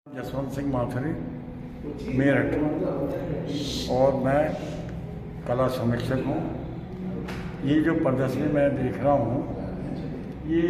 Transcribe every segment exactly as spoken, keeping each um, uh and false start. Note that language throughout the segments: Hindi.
जसवंत सिंह माथुरी, मेरठ, और मैं कला समीक्षक हूँ। ये जो प्रदर्शनी मैं देख रहा हूँ, ये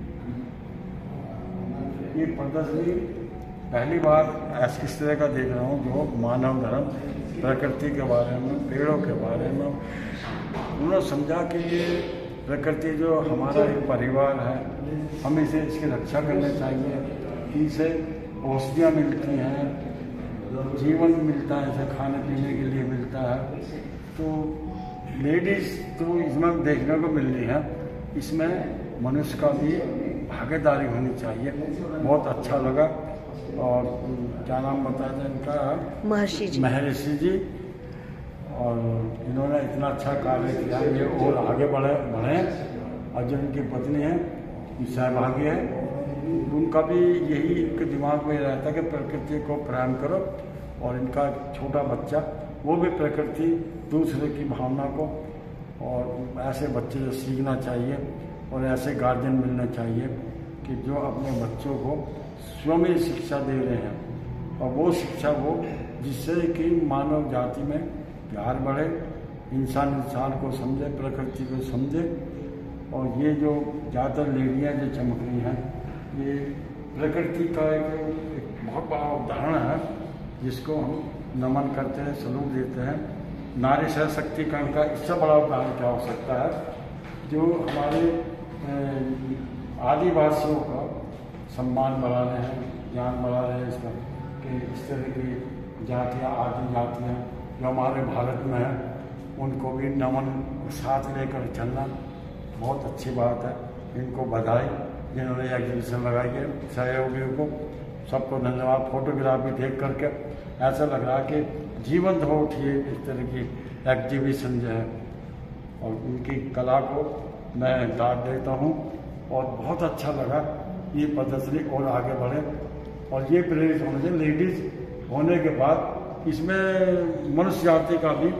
ये प्रदर्शनी पहली बार ऐसी इस तरह का देख रहा हूँ जो मानव धर्म, प्रकृति के बारे में, पेड़ों के बारे में उन्होंने समझा कि ये प्रकृति जो हमारा एक परिवार है, हम इसे इसकी रक्षा करनी चाहिए। इसे औषधियाँ मिलती हैं, जीवन मिलता है, इसे खाने पीने के लिए मिलता है। तो लेडीज़ तो इसमें देखने को मिल रही है, इसमें मनुष्य का भी भागीदारी होनी चाहिए। बहुत अच्छा लगा। और क्या नाम बताया था इनका? महर्षि जी। महर्षि जी। और इन्होंने इतना अच्छा कार्य किया, ये और आगे बढ़े बढ़े और जो इनकी पत्नी है, सहभागी है, उनका भी यही इनके दिमाग में रहता है कि प्रकृति को प्रेम करो। और इनका छोटा बच्चा वो भी प्रकृति, दूसरे की भावना को, और ऐसे बच्चे से सीखना चाहिए। और ऐसे गार्जियन मिलना चाहिए कि जो अपने बच्चों को स्वयं ही शिक्षा दे रहे हैं, और वो शिक्षा वो जिससे कि मानव जाति में प्यार बढ़े, इंसान इंसान को समझे, प्रकृति को समझे। और ये जो ज़्यादातर लेडियाँ जो चमक रही हैं, ये प्रकृति का एक, एक बहुत बड़ा उदाहरण है जिसको हम नमन करते हैं, सलूट देते हैं। नारी सशक्तिकरण का इससे बड़ा उदाहरण क्या हो सकता है? जो हमारे आदिवासियों का सम्मान बढ़ा रहे हैं, ज्ञान बढ़ा रहे हैं इसका कि इस तरह की जातियाँ, आदि जातियाँ जो हमारे भारत में हैं, उनको भी नमन साथ लेकर चलना बहुत अच्छी बात है। इनको बधाई जिन्होंने एग्जीबिशन लगाई है, सहयोगियों को सबको धन्यवाद। फोटोग्राफी देख करके ऐसा लग रहा है कि जीवंत हो उठी है इस तरह की एग्जीबिशन जो है। और उनकी कला को मैं दाद देता हूँ और बहुत अच्छा लगा। ये प्रदर्शनी और आगे बढ़े और ये प्रेरित होने से लेडीज़ होने के बाद इसमें मनुष्य जाति का भी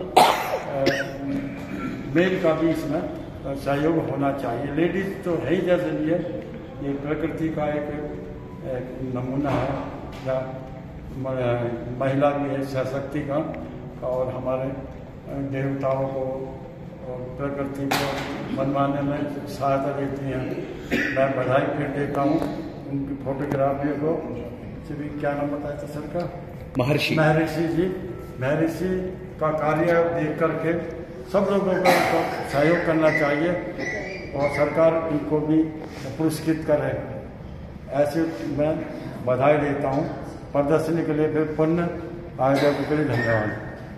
मेल का भी इसमें सहयोग होना चाहिए। लेडीज़ तो है ही जैसे भी है, ये प्रकृति का एक, एक नमूना है, या महिला भी है सशक्तिकरण, और हमारे देवताओं को और प्रकृति को बनवाने में सहायता देती हैं। मैं बधाई फिर देता हूँ उनकी फोटोग्राफी को। भी क्या नाम बताया था सर का? महर्षि महर्षि जी। महर्षि का कार्य देख करके सब लोगों को सहयोग करना चाहिए और सरकार इनको भी पुरस्कृत करे। ऐसे मैं बधाई देता हूँ। प्रदर्शनी के लिए फिर पुण्य आयोजकों के लिए धन्यवाद।